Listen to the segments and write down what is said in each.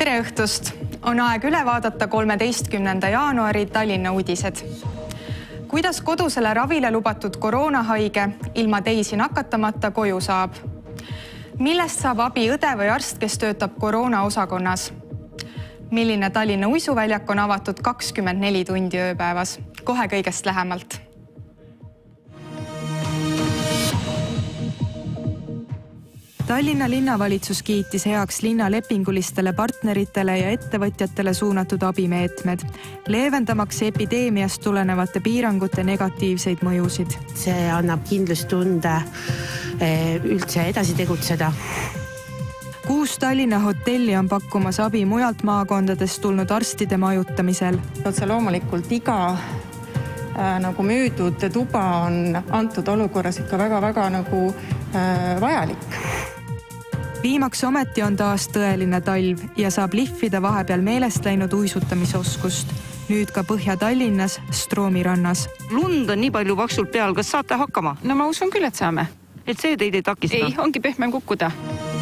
Tere õhtust! On aeg üle vaadata 13. jaanuari Tallinna uudised. Kuidas kodusele ravile lubatud koroonahaige ilma teisi nakatamata koju saab? Millest saab abi õde või arst, kes töötab koroona osakonnas? Milline Tallinna uisuväljak on avatud 24 tundi ööpäevas? Kohe kõigest lähemalt. Tallinna linnavalitsus kiitis heaks linna lepingulistele partneritele ja ettevõtjatele suunatud abimeetmed, leevendamaks epideemiast tulenevate piirangute negatiivseid mõjusid. See annab kindlustunde üldse edasi tegutseda. 6 Tallinna hotelli on pakkumas abi mujalt maakondadest tulnud arstide majutamisel. Otse loomulikult iga müüdud tuba on antud olukorras ikka väga vajalik. Viimaks ometi on taas tõeline talv ja saab lihvida vahepeal meelest läinud uisutamisoskust. Nüüd ka Põhja-Tallinnas Stroomi rannas. Lund on nii palju paksult peal, kas saate hakkama? No ma usun küll, et saame. Et see teid ei takista? Ei, ongi pehmem kukkuda.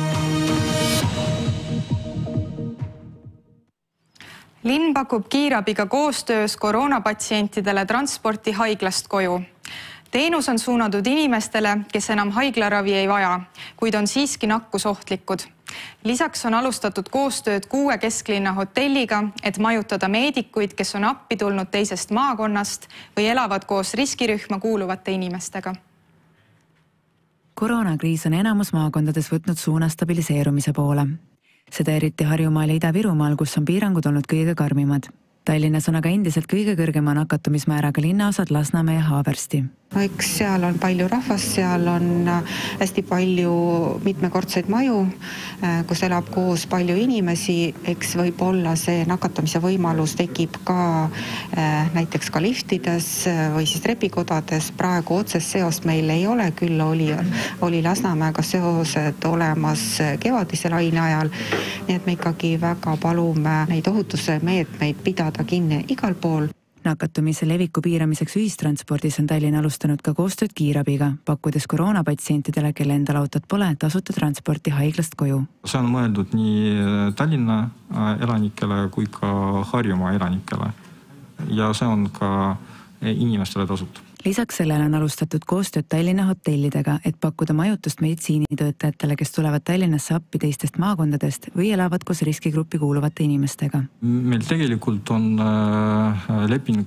Linn pakub kiirabiga koostöös koroonapatsientidele transporti haiglast koju. Teenus on suunatud inimestele, kes enam haiglaravi ei vaja, kuid on siiski nakkusohtlikud. Lisaks on alustatud koostööd 6 kesklinna hotelliga, et majutada meedikuid, kes on appi tulnud teisest maakonnast või elavad koos riskirühma kuuluvate inimestega. Koroonakriis on enamus maakondades võtnud suuna stabiliseerumise poole. Seda eriti Harjumaal ja Ida-Virumaal, kus on piirangud olnud kõige karmimad. Tallinnas on aga endiselt kõige kõrgema nakatumismääraga linnaosad Lasnamäe ja Haabersti. Eks seal on palju rahvast, seal on hästi palju mitmekordseid maju, kus elab koos palju inimesi. Eks võib-olla see nakatamise võimalus tekib ka näiteks ka liftides või siis trepikodades. Praegu otsest seost meil ei ole, küll oli Lasnamäega seosed olemas kevadise laine ajal. Nii et me ikkagi väga palume neid ohutuse meetmeid pidada kinni igal pool. Nakatumise leviku piiramiseks ühistranspordis on Tallinn alustanud ka koostööd kiirabiga, pakkudes koroonapatsientidele, kelle endal autot pole, tasuta transporti haiglast koju. See on mõeldud nii Tallinna elanikele kui ka Harjumaa elanikele ja see on ka inimestele tasuta. Lisaks sellele on alustatud koostööd Tallinna hotellidega, et pakkuda majutust meditsiinitöötajatele, kes tulevad Tallinnasse appi teistest maakondadest või elavad koos riskigruppi kuuluvate inimestega. Meil tegelikult on leping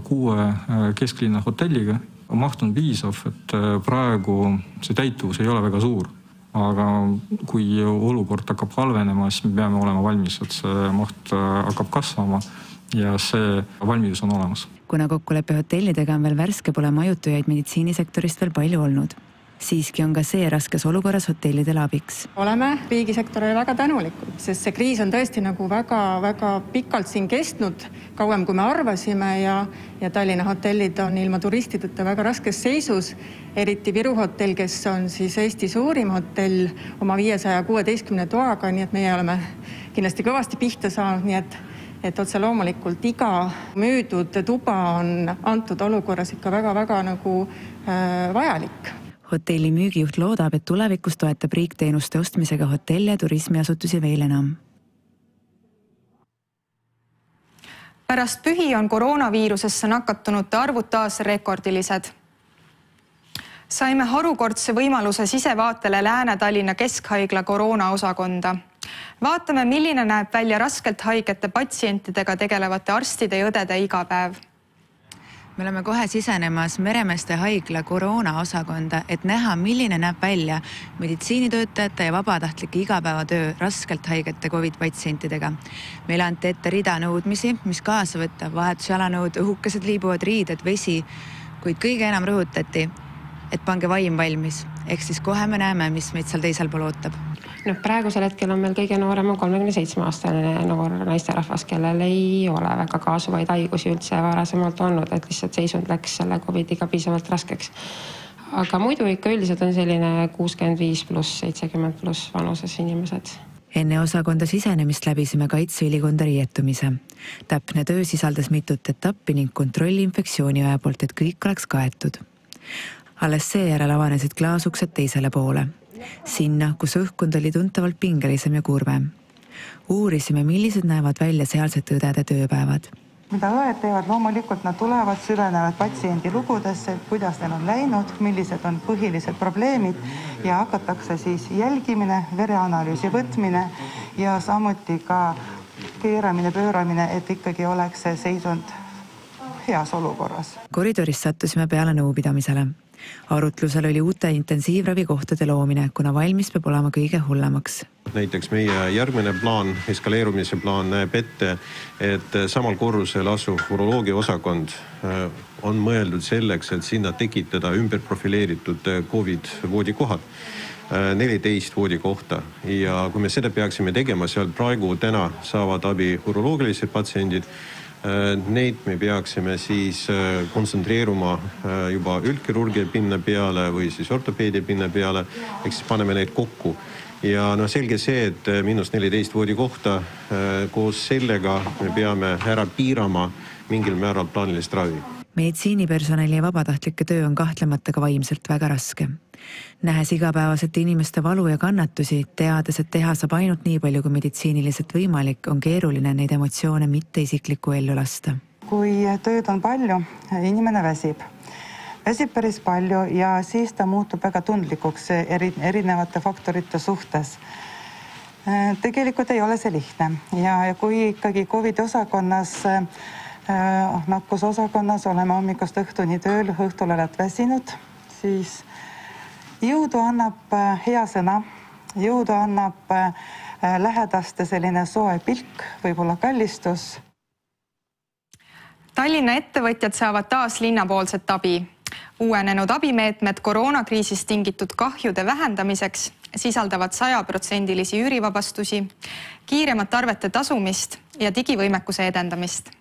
6 kesklinna hotelliga. Maht on piisav, et praegu see täituvus ei ole väga suur. Aga kui olukord hakkab halvenema, siis me peame olema valmis, et see maht hakkab kasvama ja see valmidus on olemas. Kuna kokkuleppe hotellidega on veel värske, pole majutujaid meditsiinisektorist veel palju olnud. Siiski on ka see raskes olukorras hotellidele abiks. Oleme riigisektorile väga tänulikud, sest see kriis on tõesti väga pikalt siin kestnud, kauem kui me arvasime ja Tallinna hotellid on ilma turistideta väga raskes seisus. Eriti Viru hotell, kes on siis Eesti suurim hotell oma 516 toaga, nii et meie oleme kindlasti kõvasti pihta saanud, nii et otse loomulikult iga müüdud tuba on antud olukorras ikka väga vajalik. Hotelli müügijuht loodab, et tulevikus toetab riik teenuste ostmisega hotelle ja turismiasutusi veel enam. Pärast pühi on koroonaviirusesse nakatunute arvud taas rekordilised. Saime harukordse võimaluse sisevaatele Lääne-Tallinna Keskhaigla koroona osakonda. Vaatame, milline näeb välja raskelt haigete patsientidega tegelevate arstide ja õdede igapäev. Me oleme kohe sisenemas Meremeeste haigla koroona osakonda, et näha, milline näeb välja meditsiinitöötajate ja vabatahtlike igapäevatöö raskelt haigete COVID-patsientidega. Meile anti ette rida nõudmisi, mis kaasa võtta, vahetusjalanõud, õhukesed liibuvad riided, vesi, kuid kõige enam rõhutati, et pange vaim valmis. Ehk siis kohe me näeme, mis meid seal teisel pool ootab. Praegusel hetkel on meil kõige noorem 37-aastane noor naisterahvas, kellel ei ole väga kaasuvaid haigusi üldse varasemalt olnud, et lihtsalt seisund läks selle COVID-iga piisavalt raskeks. Aga muidu ikka üldiselt on selline 65+, 70+ vanuses inimesed. Enne osakonda sisenemist läbisime kaitseülikonda riietumise. Täpne töö sisaldas mitut etappi ning kontrolli infektsiooniaja poolt, et kõik oleks kaetud. Alles seejärel avanesid klaasuksed teisele poole. Sinna, kus õhkkond oli tuntavalt pingelisem ja kurvem. Uurisime, millised näevad välja sealsete õdede tööpäevad. Mida õed teevad, loomulikult nad tulevad, süvenevad patsiendi lugudesse, kuidas neil on läinud, millised on põhilised probleemid ja hakatakse siis jälgimine, vereanalüüsi võtmine ja samuti ka keeramine, pööramine, et ikkagi oleks see seisund heas olukorras. Koridoris sattusime peale nõupidamisele. Arutlusel oli uute intensiivravikohtade loomine, kuna valmis peab olema kõige hullemaks. Näiteks meie järgmine plaan, eskaleerumise plaan näeb ette, et samal korrusel asuv uroloogia osakond on mõeldud selleks, et sinna tekitada ümberprofileeritud COVID-voodikohad. 14 voodikohta ja kui me seda peaksime tegema, seal praegu täna saavad abi uroloogilised patsiendid, neid me peaksime siis kontsentreeruma juba üldkirurgia pinna peale või siis ortopeedia pinna peale, ehk siis paneme neid kokku. Ja selge see, et -14 voodikohta koos sellega me peame ära piirama mingil määral plaanilist ravi. Meditsiinipersonali ja vabatahtlike töö on kahtlemata ka vaimselt väga raske. Nähes igapäevaselt inimeste valu ja kannatusi, teades, et teha saab ainult nii palju kui meditsiiniliselt võimalik, on keeruline neid emotsioone mitte isiklikku ellu lasta. Kui tööd on palju, inimene väsib päris palju ja siis ta muutub väga tundlikuks erinevate faktorite suhtes. Tegelikult ei ole see lihtne ja kui ikkagi COVID-osakonnas nakkusosakonnas oleme hommikust õhtuni tööl, õhtul oled väsinud, siis jõudu annab hea sõna, jõudu annab lähedaste selline soe pilk, võib-olla kallistus. Tallinna ettevõtjad saavad taas linnapoolset abi. Uuenenud abimeetmed koroonakriisist tingitud kahjude vähendamiseks sisaldavad 100% üürivabastusi, kiiremat arvete tasumist ja digivõimekuse edendamist.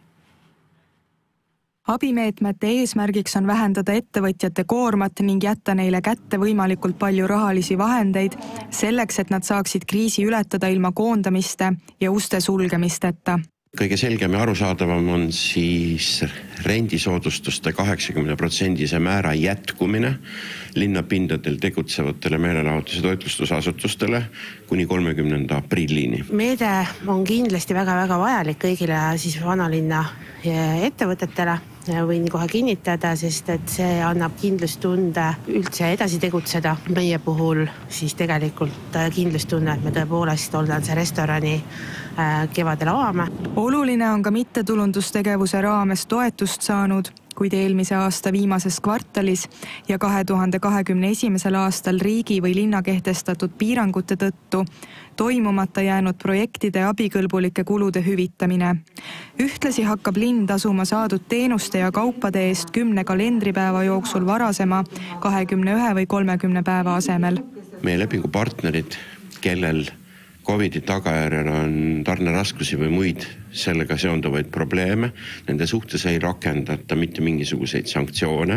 Abimeetmete eesmärgiks on vähendada ettevõtjate koormat ning jätta neile kätte võimalikult palju rahalisi vahendeid selleks, et nad saaksid kriisi ületada ilma koondamiste ja uste sulgemisteta. Kõige selgem ja arusaadavam on siis rendisoodustuste 80% määra jätkumine linnapindadel tegutsevatele meelelahutuse toitlustusasutustele kuni 30. aprillini. Meede on kindlasti väga-väga vajalik kõigile siis vanalinna ettevõtetele. Võin kohe kinnitada, sest et see annab kindlustunde üldse edasi tegutseda. Meie puhul siis tegelikult kindlustunne, et me tõepoolest oleme see restorani kevadel avame. Oluline on ka mittetulundustegevuse raames toetust saanud, kuid eelmise aasta viimases kvartalis ja 2021. aastal riigi või linna kehtestatud piirangute tõttu toimumata jäänud projektide abikõlbulike kulude hüvitamine. Ühtlasi hakkab linn tasuma saadud teenuste ja kaupade eest 10 kalendripäeva jooksul varasema 21 või 30 päeva asemel. Meie lepingupartnerid, kellel COVID-i tagajärjel on tarneraskusi või muid sellega seonduvaid probleeme, nende suhtes ei rakendata mitte mingisuguseid sanktsioone.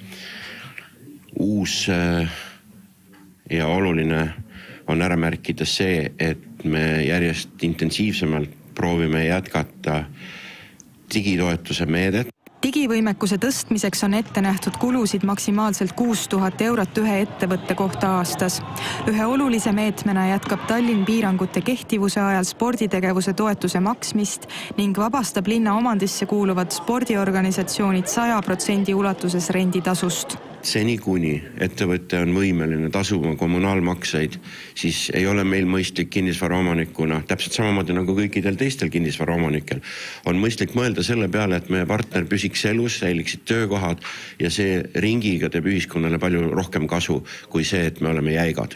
Uus ja oluline on ära märkida see, et me järjest intensiivsemalt proovime jätkata digitoetuse meedet. Digivõimekuse tõstmiseks on ette nähtud kulusid maksimaalselt 6000 eurot ühe ettevõtte kohta aastas. Ühe olulise meetmena jätkab Tallinn piirangute kehtivuse ajal sporditegevuse toetuse maksmist ning vabastab linna omandisse kuuluvad spordiorganisatsioonid 100% ulatuses renditasust. Seni kuni ettevõtte on võimeline tasuma kommunaalmakseid, siis ei ole meil mõistlik kinnisvaraomanikuna, täpselt samamoodi nagu kõikidel teistel kinnisvaraomanikel, on mõistlik mõelda selle peale, et meie partner püsiks elus, säiliksid töökohad ja see ringiga teeb ühiskonnale palju rohkem kasu kui see, et me oleme jäigad.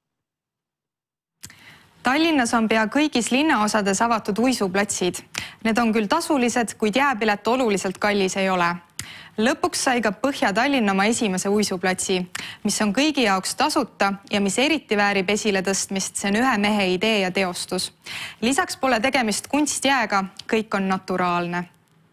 Tallinnas on pea kõigis linnaosades avatud uisuplatsid. Need on küll tasulised, kuid jääpilet oluliselt kallis ei ole. Lõpuks sai ka Põhja-Tallinn oma esimese uisuplatsi, mis on kõigi jaoks tasuta ja mis eriti väärib esile tõstmist, see on ühe mehe idee ja teostus. Lisaks pole tegemist kunstjääga, kõik on naturaalne.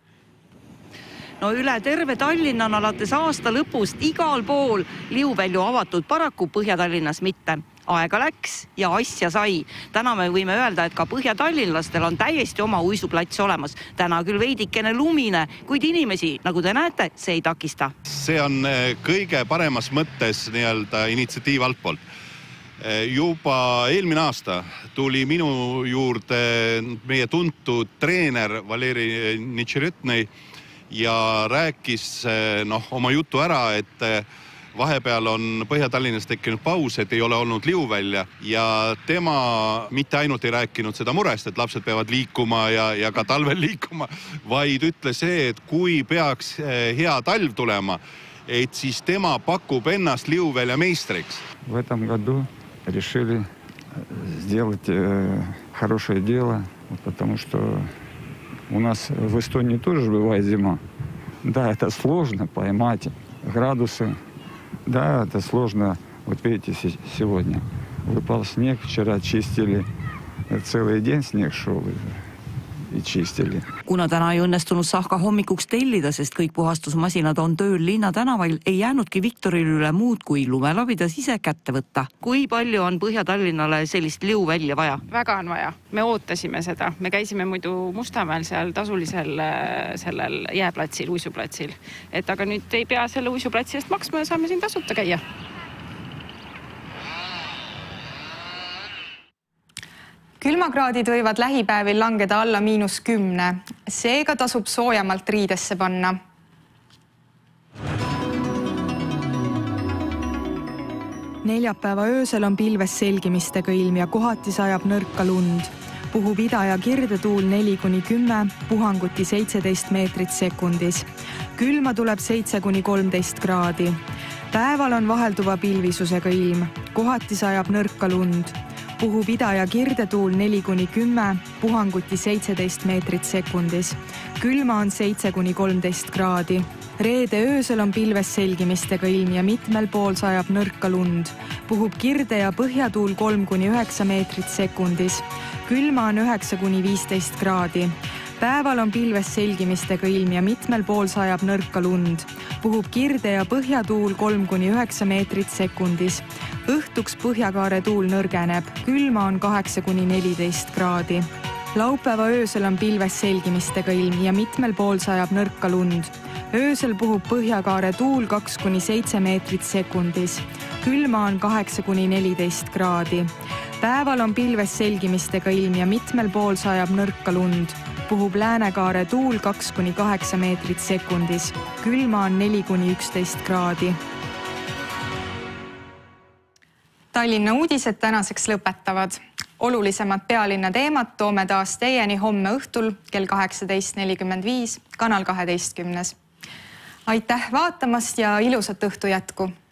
No üle terve Tallinn on alates aasta lõpust igal pool liuvälju avatud, paraku Põhja-Tallinnas mitte. Aega läks ja asja sai. Täna me võime öelda, et ka Põhja-Tallinlastel on täiesti oma uisuplats olemas. Täna küll veidikene lumine, kuid inimesi, nagu te näete, see ei takista. See on kõige paremas mõttes initsiatiiv altpoolt. Juba eelmine aasta tuli minu juurde meie tuntud treener Valeri Nitšeretnõi ja rääkis oma jutu ära, et vahepeal on Põhja-Tallinnas tekkinud paus, et ei ole olnud liuvälja ja tema mitte ainult ei rääkinud seda murest, et lapsed peavad liikuma ja ka talvel liikuma, vaid ütles see, et kui peaks hea talv tulema, et siis tema pakub ennast liuvälja meistriks. В этом году решили сделать хорошее дело, потому что у нас в Эстонии тоже бывает зима. Да, это сложно поймать градусы. Да, это сложно. Вот видите, сегодня выпал снег, вчера чистили, целый день снег шел и чистили. Kuna täna ei õnnestunud Sahka hommikuks tellida, sest kõik puhastusmasinad on tööl linna tänavail, ei jäänudki Viktoril üle muud kui lumelabidas ise kätte võtta. Kui palju on Põhja-Tallinnale sellist liuvälja vaja? Väga on vaja. Me ootasime seda. Me käisime muidu Mustamäel seal tasulisel sellel jääplatsil, uisuplatsil. Et aga nüüd ei pea selle uisuplatsi eest maksma ja saame siin tasuta käia. Külmakraadid võivad lähipäevil langeda alla -10. Seega tasub soojamalt riidesse panna. Neljapäeva öösel on pilves selgimistega ilm ja kohati sajab nõrka lund. Puhub ida- ja kirdetuul 4-10, puhanguti 17 meetrit sekundis. Külma tuleb 7-13 kraadi. Päeval on vahelduva pilvisusega ilm. Kohati sajab nõrka lund. Puhub ida- ja kirdetuul 4-10, puhanguti 17 meetrit sekundis. Külma on 7-13 kraadi. Reede öösel on pilves selgimistega ilm ja mitmel pool sajab nõrka lund. Puhub kirde- ja põhjatuul 3-9 meetrit sekundis. Külma on 9-15 kraadi. Päeval on pilves selgimistega ilm ja mitmel pool sajab nõrka lund. Puhub kirde- ja põhjatuul 3-9 meetrit sekundis. Õhtuks põhjakaare tuul nõrgeneb. Külma on 8-14 kraadi. Laupäeva öösel on pilves selgimistega ilm ja mitmel pool sajab nõrka lund. Öösel puhub põhjakaare tuul 2-7 meetrit sekundis. Külma on 8-14 kraadi. Päeval on pilves selgimistega ilm ja mitmel pool sajab nõrka lund. Puhub läänekaare tuul 2-8 meetrit sekundis. Külma on 4-11 kraadi. Tallinna uudised tänaseks lõpetavad. Olulisemad pealinna teemad toome taas teieni homme õhtul kell 18.45 Kanal 12. Aitäh vaatamast ja ilusat õhtu jätku!